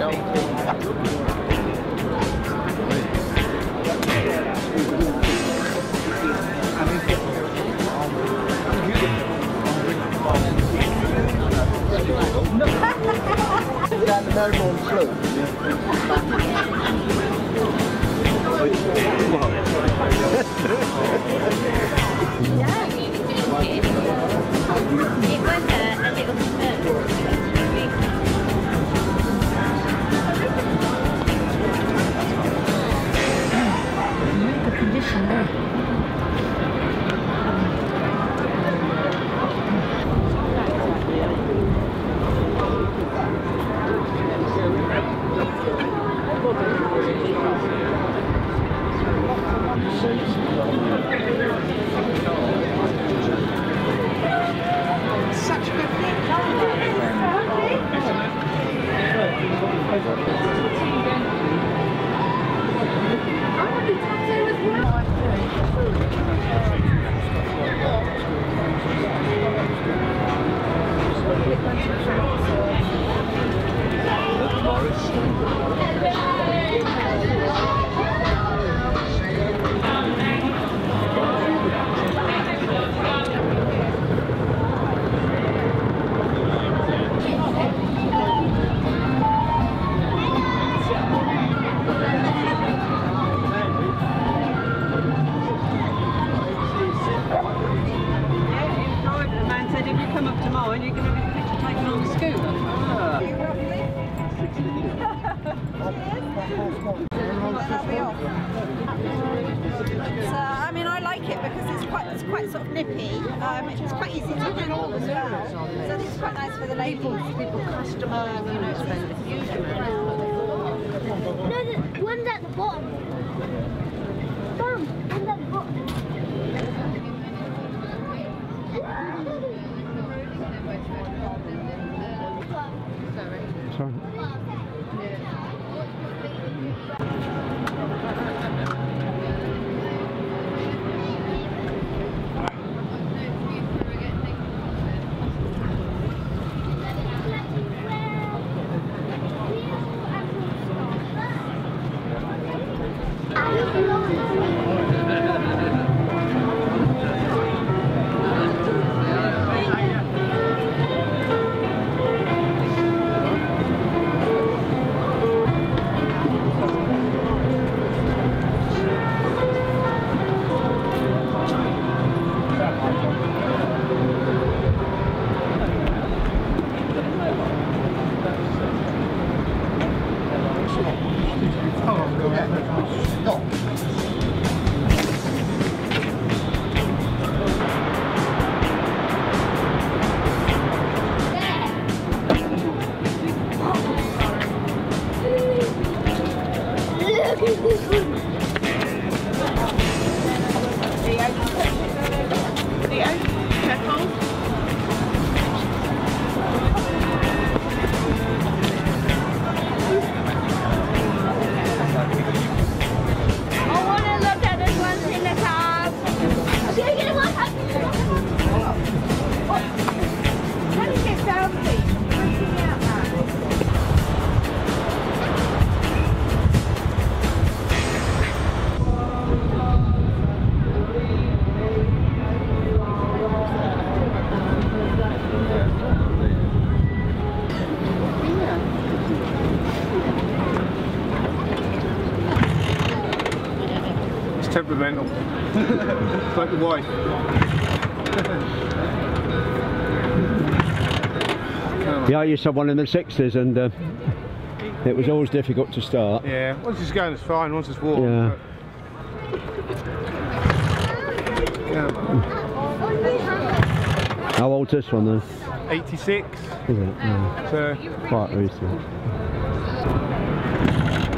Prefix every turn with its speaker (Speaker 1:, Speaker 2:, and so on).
Speaker 1: I mean, I like it because it's quite sort of nippy. It's quite easy to handle as well. So I think it's quite nice for the ladies. People customise, you know, spend a huge amount.
Speaker 2: No, the one's at the bottom. Mum, one's at the bottom.
Speaker 3: Sorry.
Speaker 4: Temperamental. It's like the wife.
Speaker 3: Yeah, I used to have one in the 60s and it was always difficult to start.
Speaker 4: Yeah, once it's going it's fine, once it's warm.
Speaker 3: Yeah. How old's this one then?
Speaker 4: 86.
Speaker 3: Is it? Yeah.
Speaker 4: So,
Speaker 3: quite recent.